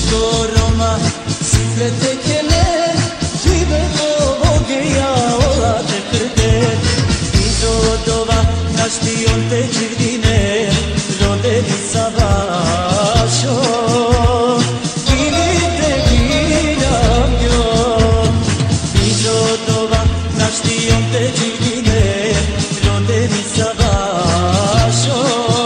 Roma, suflete chele, žive ovoge ja olate krde. Izo dova, našti on te čivdine, rodeni sa vašo. Vidite viljam jo, izo dova, našti on te čivdine, rodeni sa vašo.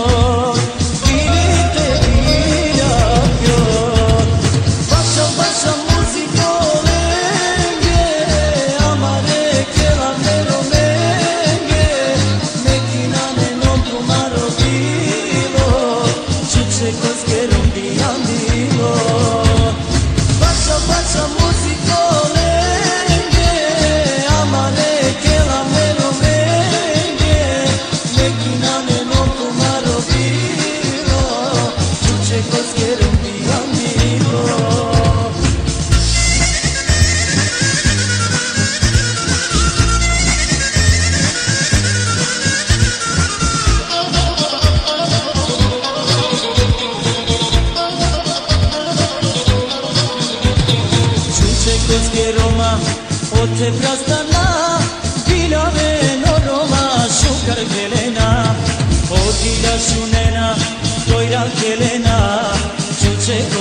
Roma, o te prastana, bilave no Roma, shukar kelena, o dila shunena, toira kelena, chuche ko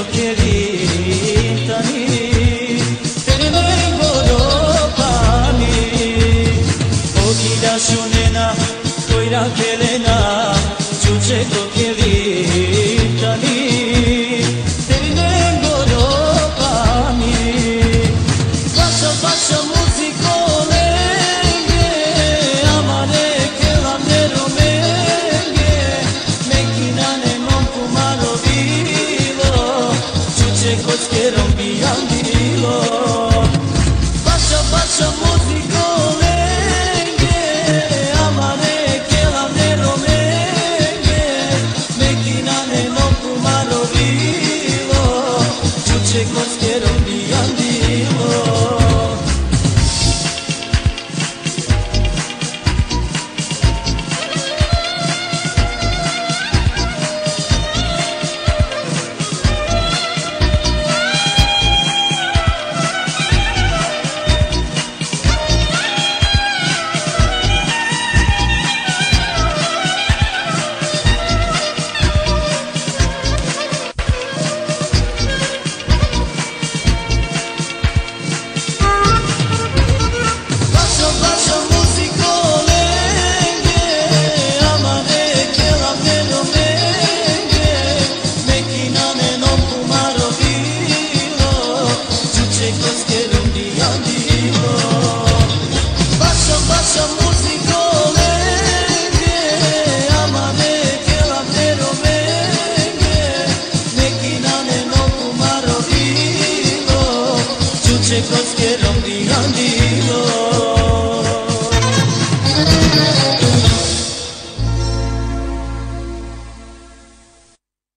kelintani, terene goropani, o dila shunena, toira kelena, chuche ko kelintani. Kos ke romdi andi